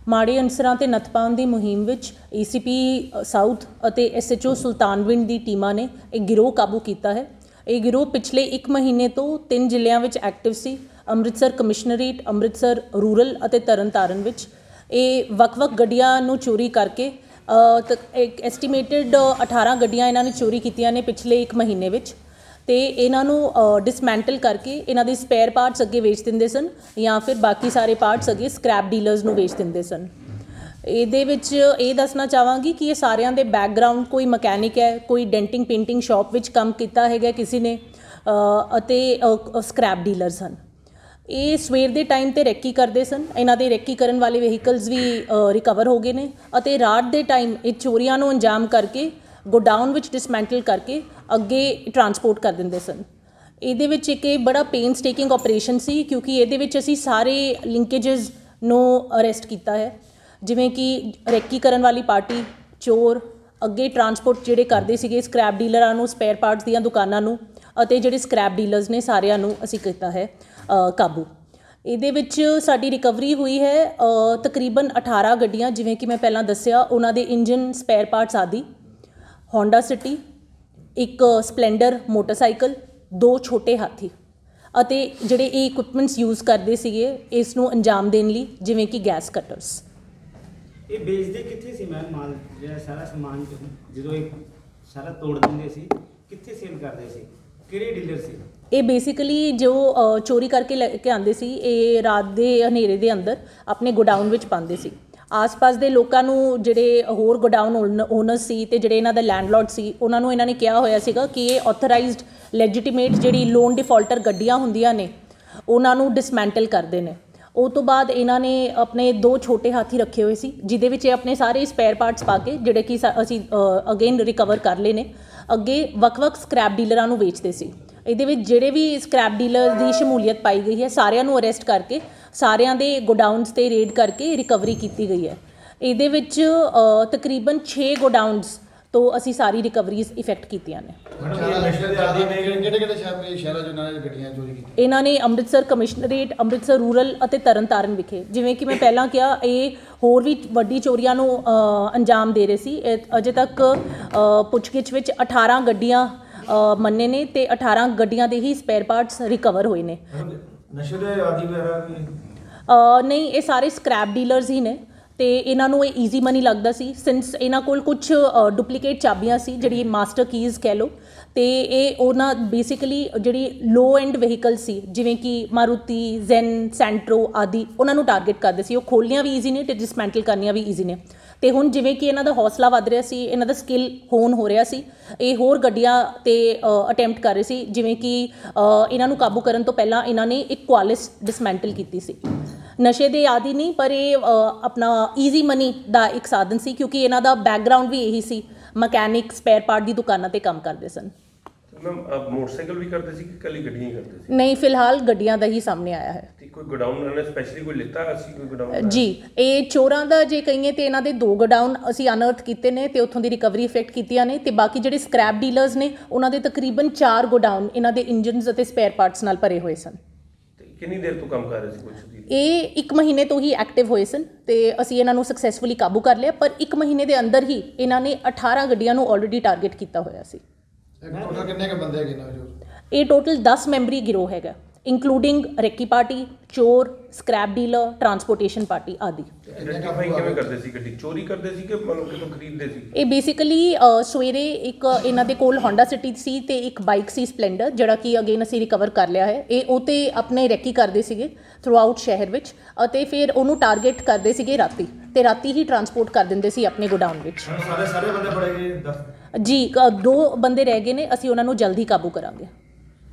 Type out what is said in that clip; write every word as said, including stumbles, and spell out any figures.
ਮਾੜੇ ਅਨਸਰਾਂ ਤੇ ਨੱਥ ਪਾਉਣ ਦੀ ਮੁਹਿੰਮ ਵਿੱਚ ਏ ਸੀ ਪੀ ਸਾਊਥ ਅਤੇ ਐਸ ਐਚ ਓ ਸੁਲਤਾਨਵਿੰਡ ਦੀ ਟੀਮਾਂ ਨੇ ਇਹ ਗਿਰੋਹ ਕਾਬੂ ਕੀਤਾ ਹੈ। ਇਹ ਗਿਰੋਹ ਪਿਛਲੇ ਇੱਕ ਮਹੀਨੇ ਤੋਂ ਤਿੰਨ ਜ਼ਿਲ੍ਹਿਆਂ ਵਿੱਚ ਐਕਟਿਵ ਸੀ। ਅੰਮ੍ਰਿਤਸਰ ਕਮਿਸ਼ਨਰੇਟ, ਅੰਮ੍ਰਿਤਸਰ ਰੂਰਲ ਅਤੇ ਤਰਨਤਾਰਨ ਵਿੱਚ ਇਹ ਵੱਖ-ਵੱਖ ਗੱਡੀਆਂ ਨੂੰ ਚੋਰੀ ਕਰਕੇ ਇੱਕ ਐਸਟੀਮੇਟਡ ਅਠਾਰਾਂ ਗੱਡੀਆਂ ਇਹਨਾਂ ਨੇ ਚੋਰੀ ਕੀਤੀਆਂ ਨੇ ਪਿਛਲੇ ਇੱਕ ਮਹੀਨੇ ਵਿੱਚ। ਅਤੇ ਇਹਨਾਂ ਨੂੰ ਡਿਸਮੈਂਟਲ ਕਰਕੇ ਇਹਨਾਂ ਦੇ ਸਪੇਅਰ ਪਾਰਟਸ ਅੱਗੇ ਵੇਚ ਦਿੰਦੇ ਸਨ ਜਾਂ ਫਿਰ ਬਾਕੀ ਸਾਰੇ ਪਾਰਟਸ ਅੱਗੇ ਸਕ੍ਰੈਪ ਡੀਲਰਸ ਨੂੰ ਵੇਚ ਦਿੰਦੇ ਸਨ। ਇਹਦੇ ਵਿੱਚ ਇਹ ਦੱਸਣਾ ਚਾਹਾਂਗੀ ਕਿ ਇਹ ਸਾਰਿਆਂ ਦੇ ਬੈਕਗਰਾਊਂਡ ਕੋਈ ਮਕੈਨਿਕ ਹੈ, ਕੋਈ ਡੈਂਟਿੰਗ ਪੇਂਟਿੰਗ ਸ਼ਾਪ ਵਿੱਚ ਕੰਮ ਕੀਤਾ ਹੈਗਾ ਕਿਸੇ ਨੇ, ਅਤੇ ਸਕ੍ਰੈਪ ਡੀਲਰਸ ਹਨ। ਇਹ ਸਵੇਰ ਦੇ ਟਾਈਮ 'ਤੇ ਰੈਕੀ ਕਰਦੇ ਸਨ। ਇਹਨਾਂ ਦੇ ਰੈਕੀ ਕਰਨ ਵਾਲੇ ਵਹੀਕਲਸ ਵੀ ਰਿਕਵਰ ਹੋ ਗਏ ਨੇ ਅਤੇ ਰਾਤ ਦੇ ਟਾਈਮ ਇਹ ਚੋਰੀਆਂ ਨੂੰ ਅੰਜਾਮ ਕਰਕੇ ਗੋਡਾਊਨ ਵਿੱਚ ਡਿਸਮੈਂਟਲ ਕਰਕੇ ਅੱਗੇ ਟਰਾਂਸਪੋਰਟ ਕਰ ਦਿੰਦੇ ਸਨ। ਇਹਦੇ ਵਿੱਚ ਇੱਕ ਇਹ ਬੜਾ ਪੇਨਸ ਟੇਕਿੰਗ ਆਪਰੇਸ਼ਨ ਸੀ, ਕਿਉਂਕਿ ਇਹਦੇ ਵਿੱਚ ਅਸੀਂ ਸਾਰੇ ਲਿੰਕੇਜਸ ਨੂੰ ਅਰੈਸਟ ਕੀਤਾ ਹੈ, ਜਿਵੇਂ ਕਿ ਰੈਕੀ ਕਰਨ ਵਾਲੀ ਪਾਰਟੀ, ਚੋਰ, ਅੱਗੇ ਟਰਾਂਸਪੋਰਟ ਜਿਹੜੇ ਕਰਦੇ ਸੀਗੇ ਸਕ੍ਰੈਪ ਡੀਲਰਾਂ ਨੂੰ, ਸਪੇਅਰ ਪਾਰਟਸ ਦੀਆਂ ਦੁਕਾਨਾਂ ਨੂੰ, ਅਤੇ ਜਿਹੜੇ ਸਕ੍ਰੈਪ ਡੀਲਰਸ ਨੇ ਸਾਰਿਆਂ ਨੂੰ ਅਸੀਂ ਕੀਤਾ ਹੈ ਕਾਬੂ। ਇਹਦੇ ਵਿੱਚ ਸਾਡੀ ਰਿਕਵਰੀ ਹੋਈ ਹੈ ਤਕਰੀਬਨ ਅਠਾਰਾਂ ਗੱਡੀਆਂ, ਜਿਵੇਂ ਕਿ ਮੈਂ ਪਹਿਲਾਂ ਦੱਸਿਆ, ਉਹਨਾਂ ਦੇ ਇੰਜਨ, ਸਪੇਅਰ ਪਾਰਟਸ ਆਦਿ, ਹੋਂਡਾ ਸਿਟੀ, ਇੱਕ ਸਪਲੈਂਡਰ ਮੋਟਰਸਾਈਕਲ, ਦੋ ਛੋਟੇ ਹਾਥੀ, ਅਤੇ ਜਿਹੜੇ ਇਹ ਇਕੁਇਪਮੈਂਟਸ ਯੂਜ਼ ਕਰਦੇ ਸੀਗੇ ਇਸ ਨੂੰ ਅੰਜਾਮ ਦੇਣ ਲਈ, ਜਿਵੇਂ ਕਿ ਗੈਸ ਕਟਰਸ। ਇਹ ਵੇਚਦੇ ਕਿੱਥੇ ਸੀ ਮੈਮ ਮਾਲ, ਜਿਹੜਾ ਸਾਰਾ ਸਮਾਨ ਜਦੋਂ ਇਹ ਸਾਰਾ ਤੋੜ ਦਿੰਦੇ ਸੀ ਕਿੱਥੇ ਸੇਲ ਕਰਦੇ ਸੀ, ਕਿਹੜੇ ਡੀਲਰ ਸੀ? ਇਹ ਬੇਸਿਕਲੀ ਜੋ ਚੋਰੀ ਕਰਕੇ ਲੈ ਕੇ ਆਉਂਦੇ ਸੀ, ਇਹ ਰਾਤ ਦੇ ਹਨੇਰੇ ਦੇ ਅੰਦਰ ਆਪਣੇ ਗੋਡਾਊਨ ਵਿੱਚ ਪਾਉਂਦੇ ਸੀ। ਆਸ-ਪਾਸ ਦੇ ਲੋਕਾਂ ਨੂੰ, ਜਿਹੜੇ ਹੋਰ ਗੋਡਾਊਨ ਓਨਰਸ ਸੀ ਅਤੇ ਜਿਹੜੇ ਇਹਨਾਂ ਦਾ ਲੈਂਡਲੋਰਡ ਸੀ, ਉਹਨਾਂ ਨੂੰ ਇਹਨਾਂ ਨੇ ਕਿਹਾ ਹੋਇਆ ਸੀਗਾ ਕਿ ਇਹ ਆਥੋਰਾਈਜ਼ਡ ਲੈਜੀਟੀਮੇਟ ਜਿਹੜੀ ਲੋਨ ਡਿਫਾਲਟਰ ਗੱਡੀਆਂ ਹੁੰਦੀਆਂ ਨੇ ਉਹਨਾਂ ਨੂੰ ਡਿਸਮੈਂਟਲ ਕਰਦੇ ਨੇ। ਉਹ ਤੋਂ ਬਾਅਦ ਇਹਨਾਂ ਨੇ ਆਪਣੇ ਦੋ ਛੋਟੇ ਹਾਥੀ ਰੱਖੇ ਹੋਏ ਸੀ, ਜਿਹਦੇ ਵਿੱਚ ਇਹ ਆਪਣੇ ਸਾਰੇ ਸਪੇਅਰ ਪਾਰਟਸ ਪਾ ਕੇ, ਜਿਹੜੇ ਕਿ ਅਸੀਂ ਅਗੇਨ ਰਿਕਵਰ ਕਰ ਲਏ ਨੇ, ਅੱਗੇ ਵੱਖ-ਵੱਖ ਸਕ੍ਰੈਪ ਡੀਲਰਾਂ ਨੂੰ ਵੇਚਦੇ ਸੀ। ਇਹਦੇ ਵਿੱਚ ਜਿਹੜੇ ਵੀ ਸਕ੍ਰੈਪ ਡੀਲਰ ਦੀ ਸ਼ਮੂਲੀਅਤ ਪਾਈ ਗਈ ਹੈ, ਸਾਰਿਆਂ ਨੂੰ ਅਰੈਸਟ ਕਰਕੇ ਸਾਰਿਆਂ ਦੇ ਗੋਡਾਊਨਸ 'ਤੇ ਰੇਡ ਕਰਕੇ ਰਿਕਵਰੀ ਕੀਤੀ ਗਈ ਹੈ। ਇਹਦੇ ਵਿੱਚ ਤਕਰੀਬਨ ਛੇ ਗੋਡਾਊਨਸ ਤੋਂ ਅਸੀਂ ਸਾਰੀ ਰਿਕਵਰੀਜ਼ ਇਫੈਕਟ ਕੀਤੀਆਂ ਨੇ। ਇਹਨਾਂ ਨੇ ਅੰਮ੍ਰਿਤਸਰ ਕਮਿਸ਼ਨਰੇਟ, ਅੰਮ੍ਰਿਤਸਰ ਰੂਰਲ ਅਤੇ ਤਰਨਤਾਰਨ ਵਿਖੇ, ਜਿਵੇਂ ਕਿ ਮੈਂ ਪਹਿਲਾਂ ਕਿਹਾ, ਇਹ ਹੋਰ ਵੀ ਵੱਡੀ ਚੋਰੀਆਂ ਨੂੰ ਅੰਜਾਮ ਦੇ ਰਹੇ ਸੀ। ਅਜੇ ਤੱਕ ਪੁੱਛਗਿੱਛ ਵਿੱਚ ਅਠਾਰਾਂ ਗੱਡੀਆਂ ਮੰਨੇ ਨੇ ਅਤੇ ਅਠਾਰਾਂ ਗੱਡੀਆਂ ਦੇ ਹੀ ਸਪੇਅਰ ਪਾਰਟਸ ਰਿਕਵਰ ਹੋਏ ਨੇ। ਨਸ਼ੇ ਦੇ ਆਦੀ ਵਗੈਰਾ ਨਹੀਂ, ਇਹ ਸਾਰੇ ਸਕ੍ਰੈਪ ਡੀਲਰਸ ਹੀ ਨੇ ਅਤੇ ਇਹਨਾਂ ਨੂੰ ਇਹ ਈਜ਼ੀ ਮਨੀ ਲੱਗਦਾ ਸੀ, ਸਿੰਸ ਇਹਨਾਂ ਕੋਲ ਕੁਛ ਡੁਪਲੀਕੇਟ ਚਾਬੀਆਂ ਸੀ, ਜਿਹੜੀ ਮਾਸਟਰ ਕੀਜ਼ ਕਹਿ ਲਓ, ਅਤੇ ਇਹ ਉਹਨਾਂ ਬੇਸਿਕਲੀ ਜਿਹੜੀ ਲੋ ਐਂਡ ਵਹੀਕਲ ਸੀ, ਜਿਵੇਂ ਕਿ ਮਾਰੂਤੀ, ਜ਼ੈਨ, ਸੈਂਟਰੋ ਆਦਿ, ਉਹਨਾਂ ਨੂੰ ਟਾਰਗੇਟ ਕਰਦੇ ਸੀ। ਉਹ ਖੋਲ੍ਹਣੀਆਂ ਵੀ ਈਜ਼ੀ ਨੇ ਅਤੇ ਡਿਸਮੈਂਟਲ ਕਰਨੀਆਂ ਵੀ ਈਜ਼ੀ ਨੇ। ਅਤੇ ਹੁਣ ਜਿਵੇਂ ਕਿ ਇਹਨਾਂ ਦਾ ਹੌਸਲਾ ਵੱਧ ਰਿਹਾ ਸੀ, ਇਹਨਾਂ ਦਾ ਸਕਿੱਲ ਹੋਨ ਹੋ ਰਿਹਾ ਸੀ, ਇਹ ਹੋਰ ਗੱਡੀਆਂ 'ਤੇ ਅਟੈਂਪਟ ਕਰ ਰਹੇ ਸੀ। ਜਿਵੇਂ ਕਿ ਇਹਨਾਂ ਨੂੰ ਕਾਬੂ ਕਰਨ ਤੋਂ ਪਹਿਲਾਂ ਇਹਨਾਂ ਨੇ ਇੱਕ ਕੁਆਲਿਸ ਡਿਸਮੈਂਟਲ ਕੀਤੀ ਸੀ। ਨਸ਼ੇ ਦੇ ਆਦੀ ਨਹੀਂ, ਪਰ ਇਹ ਆਪਣਾ ਈਜ਼ੀ ਮਨੀ ਦਾ ਇੱਕ ਸਾਧਨ ਸੀ, ਕਿਉਂਕਿ ਇਹਨਾਂ ਦਾ ਬੈਕਗਰਾਊਂਡ ਵੀ ਇਹੀ ਸੀ, ਮਕੈਨਿਕ, ਸਪੇਅਰ ਪਾਰਟ ਦੀ ਦੁਕਾਨਾਂ 'ਤੇ ਕੰਮ ਕਰਦੇ ਸਨ। ਮੋਟਰਸਾਈਕਲ ਵੀ ਕਰਦੇ ਸੀ ਕਿ ਕੱਲੀ ਗੱਡੀਆਂ ਹੀ ਕਰਦੇ ਸੀ? ਨਹੀਂ, ਫਿਲਹਾਲ ਗੱਡੀਆਂ ਦਾ ਹੀ ਸਾਹਮਣੇ ਆਇਆ ਹੈ। ਕੋਈ ਗੋਡਾਊਨ ਇਹਨਾਂ ਨੇ ਸਪੈਸ਼ਲੀ ਕੋਈ ਲਿੱਤਾ ਅਸੀਂ ਕੋਈ ਗੋਡਾਊਨ? ਜੀ, ਇਹ ਚੋਰਾਂ ਦਾ ਜੇ ਕਹੀਏ ਤਾਂ ਇਹਨਾਂ ਦੇ ਦੋ ਗੋਡਾਊਨ ਅਸੀਂ ਅਨਅਰਥ ਕੀਤੇ ਨੇ ਅਤੇ ਉੱਥੋਂ ਦੀ ਰਿਕਵਰੀ ਇਫੈਕਟ ਕੀਤੀਆਂ ਨੇ, ਅਤੇ ਬਾਕੀ ਜਿਹੜੇ ਸਕ੍ਰੈਪ ਡੀਲਰਸ ਨੇ ਉਹਨਾਂ ਦੇ ਤਕਰੀਬਨ ਚਾਰ ਗੋਡਾਊਨ ਇਹਨਾਂ ਦੇ ਇੰਜਨਸ ਅਤੇ ਸਪੇਅਰ ਪਾਰਟਸ ਨਾਲ ਭਰੇ ਹੋਏ ਸਨ। ਕਿੰਨੀ ਦੇਰ ਤੋਂ ਕੰਮ ਕਰ ਰਹੇ ਸੀ ਕੁਝ? ਇਹ ਇੱਕ ਮਹੀਨੇ ਤੋਂ ਹੀ ਐਕਟਿਵ ਹੋਏ ਸਨ ਅਤੇ ਅਸੀਂ ਇਹਨਾਂ ਨੂੰ ਸਕਸੈਸਫੁਲੀ ਕਾਬੂ ਕਰ ਲਿਆ, ਪਰ ਇੱਕ ਮਹੀਨੇ ਦੇ ਅੰਦਰ ਹੀ ਇਹਨਾਂ ਨੇ ਅਠਾਰਾਂ ਗੱਡੀਆਂ ਨੂੰ ਆਲਰੇਡੀ ਟਾਰਗੇਟ ਕੀਤਾ ਹੋਇਆ ਸੀ। ਕਿੰਨੇ ਕੁ ਬੰਦੇ ਹੈਗੇ ਨੇ? ਇਹ ਟੋਟਲ ਦਸ ਮੈਂਬਰੀ ਗਿਰੋਹ ਹੈਗਾ, ਇੰਕਲੂਡਿੰਗ ਰੈਕੀ ਪਾਰਟੀ, ਚੋਰ, ਸਕ੍ਰੈਪ ਡੀਲਰ, ਟਰਾਂਸਪੋਰਟੇਸ਼ਨ ਪਾਰਟੀ ਆਦਿ। ਰੈਕਟੀਫਾਈ ਕਿਵੇਂ ਕਰਦੇ ਸੀ? ਗੱਡੀ ਚੋਰੀ ਕਰਦੇ ਸੀ ਕਿ ਮਤਲਬ ਕਿਤੋਂ ਖਰੀਦਦੇ ਸੀ? ਇਹ ਬੇਸਿਕਲੀ ਸਵੇਰੇ ਇੱਕ ਇਹਨਾਂ ਦੇ ਕੋਲ ਹੋਂਡਾ ਸਿਟੀ ਸੀ ਅਤੇ ਇੱਕ ਬਾਈਕ ਸੀ ਸਪਲੈਂਡਰ, ਜਿਹੜਾ ਕਿ ਅਗੇਨ ਅਸੀਂ ਰਿਕਵਰ ਕਰ ਲਿਆ ਹੈ। ਇਹ ਉਹ 'ਤੇ ਆਪਣੇ ਰੈਕੀ ਕਰਦੇ ਸੀਗੇ ਥਰੂ ਆਊਟ ਸ਼ਹਿਰ ਵਿੱਚ, ਅਤੇ ਫਿਰ ਉਹਨੂੰ ਟਾਰਗੇਟ ਕਰਦੇ ਸੀਗੇ ਰਾਤੀ, ਅਤੇ ਰਾਤੀ ਹੀ ਟਰਾਂਸਪੋਰਟ ਕਰ ਦਿੰਦੇ ਸੀ ਆਪਣੇ ਗੋਡਾਊਨ ਵਿੱਚ। ਸਾਰੇ ਸਾਰੇ ਬੰਦੇ ਫੜੇ ਗਏ? ਜੀ, ਦੋ ਬੰਦੇ ਰਹਿ ਗਏ ਨੇ, ਅਸੀਂ ਉਹਨਾਂ ਨੂੰ ਜਲਦੀ ਕਾਬੂ ਕਰਾਂਗੇ।